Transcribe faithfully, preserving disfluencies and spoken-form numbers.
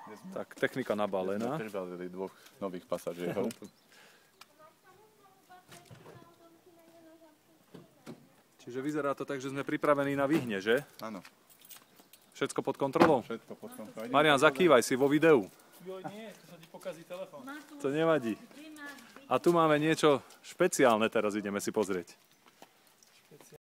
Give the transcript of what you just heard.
Tak, technika nabalená. Sme pribalili dvoch nových pasažierov. Čiže vyzerá to tak, že sme pripravení na výhne, že? Áno. Všetko pod kontrolou? Všetko pod kontrolou. Marian, zakývaj si vo videu. Joj, nie, to sa ti pokazí telefón. To nevadí. A tu máme niečo špeciálne, teraz ideme si pozrieť.